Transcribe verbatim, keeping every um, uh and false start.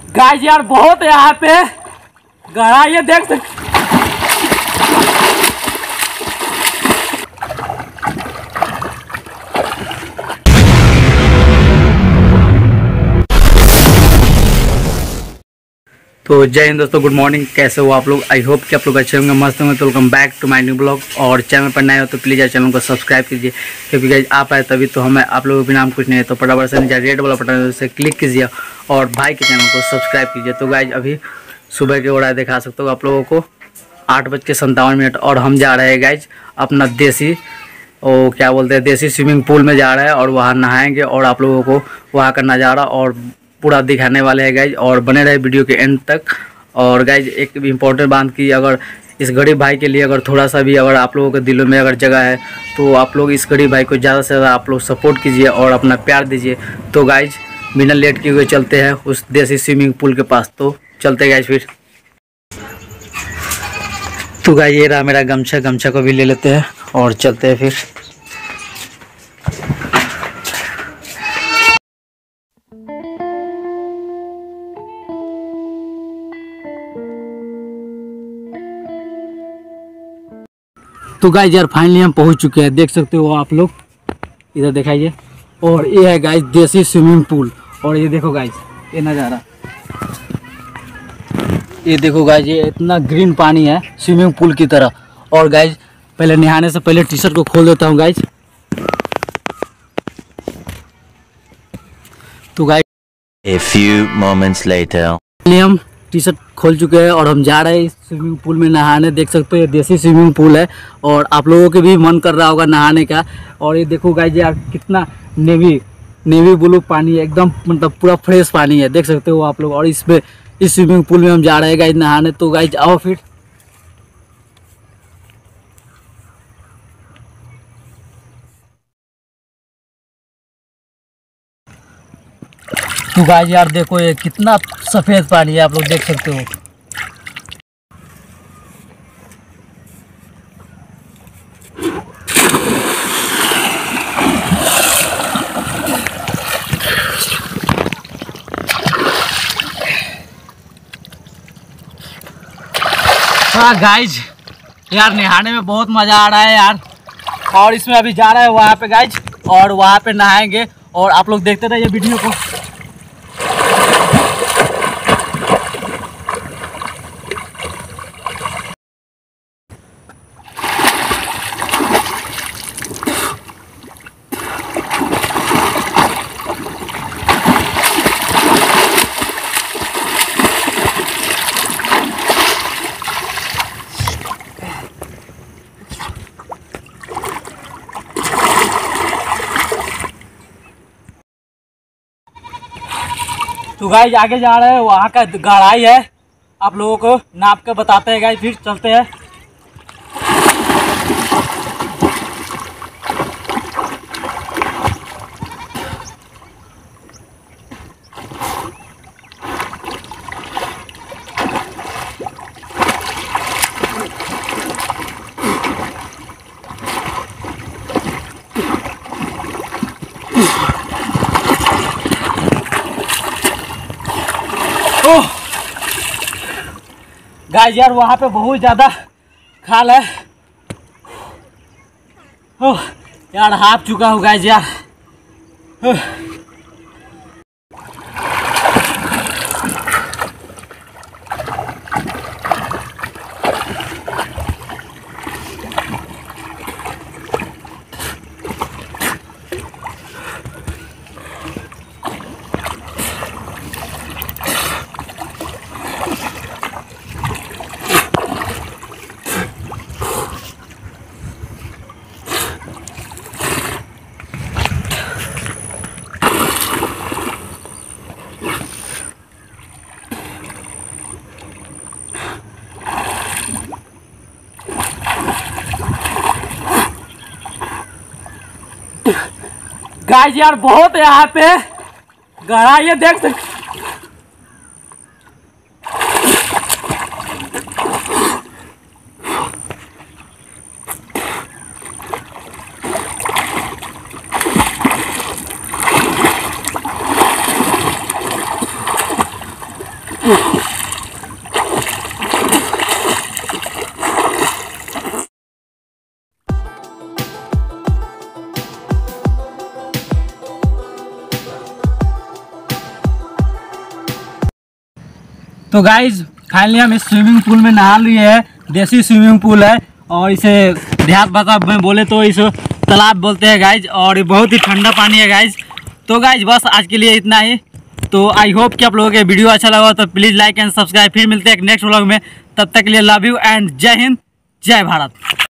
Guys यार बहुत यहाँ पे गहरा ये देख सकते। तो जय हिंद दोस्तों, गुड मॉर्निंग। कैसे हो आप लोग? आई होप कि आप लोग अच्छे होंगे, मस्त होंगे। तो welcome back to my new blog. और चैनल पर नए हो तो प्लीज़ यार चैनल को सब्सक्राइब कीजिए, क्योंकि गाइस आप आए तभी तो हमें आप लोगों के नाम कुछ नहीं है। तो फटाफट से नीचे रेड वाला बटन है उसे क्लिक कीजिए और भाई के चैनल को सब्सक्राइब कीजिए। तो गाइस अभी सुबह के ओरा दिखा सकते हो आप लोगों को आठ बज के संतावन मिनट और हम जा रहे हैं गाइज अपना देसी ओ क्या बोलते हैं देसी स्विमिंग पूल में जा रहे हैं और वहाँ नहाएंगे और आप लोगों को वहाँ का नज़ारा और पूरा दिखाने वाले हैं गाइज। और बने रहे वीडियो के एंड तक। और गाइज एक इम्पोर्टेंट बात की, अगर इस गरीब भाई के लिए अगर थोड़ा सा भी अगर आप लोगों के दिलों में अगर जगह है तो आप लोग इस गरीब भाई को ज़्यादा से ज़्यादा आप लोग सपोर्ट कीजिए और अपना प्यार दीजिए। तो गाइज बिना लेट किए हुए चलते हैं उस देसी स्विमिंग पूल के पास। तो चलते गाइज फिर। तो गाइज ये रहा मेरा गमछा, गमछा को भी ले लेते हैं और चलते हैं फिर। तो गाइज यार फाइनली हम पहुंच चुके हैं, देख सकते हो आप लोग, इधर दिखाइए। और ये है गाइज देसी स्विमिंग पूल। और ये देखो गाइज ये नज़ारा, ये देखो गाइज ये इतना ग्रीन पानी है स्विमिंग पूल की तरह। और गाइज पहले नहाने से पहले टी शर्ट को खोल देता हूँ गाइज। तो guys A few moments later हम टी शर्ट खोल चुके हैं और हम जा रहे हैं स्विमिंग पूल में नहाने। देख सकते हो ये देसी स्विमिंग पूल है और आप लोगों के भी मन कर रहा होगा नहाने का। और ये देखो गाइज यार कितना नेवी नेवी ब्लू पानी है, एकदम मतलब पूरा फ्रेश पानी है, देख सकते हो आप लोग। और इसमें इस स्विमिंग पूल में हम जा रहे हैं गाइज नहाने। तो गाइज आओ फिर। तो गाइज यार देखो ये कितना सफ़ेद पानी है, आप लोग देख सकते हो। हाँ गाइज यार नहाने में बहुत मज़ा आ रहा है यार। और इसमें अभी जा रहा है वहाँ पे गाइज और वहाँ पे नहाएंगे और आप लोग देखते रहिए वीडियो को। तो गाइज आगे जा रहे हैं, वहाँ का गहराई है आप लोगों को नाप के बताते हैं गाइज, फिर चलते हैं। गाइस यार वहाँ पे बहुत ज़्यादा खाल है। ओह यार हाफ चुका हूँ गाइस यार। गाइस यार बहुत यहाँ पे गहरा ये देख सकते। तो गाइज फाइनली हम इस स्विमिंग पूल में नहा लिए हैं। देसी स्विमिंग पूल है और इसे देहात भाषा में बोले तो इस तालाब बोलते हैं गाइज, और ये बहुत ही ठंडा पानी है गाइज। तो गाइज बस आज के लिए इतना ही। तो आई होप कि आप लोगों के वीडियो अच्छा लगा तो प्लीज़ लाइक एंड सब्सक्राइब। फिर मिलते हैं एक नेक्स्ट व्लॉग में, तब तक के लिए लव यू एंड जय हिंद, जय भारत।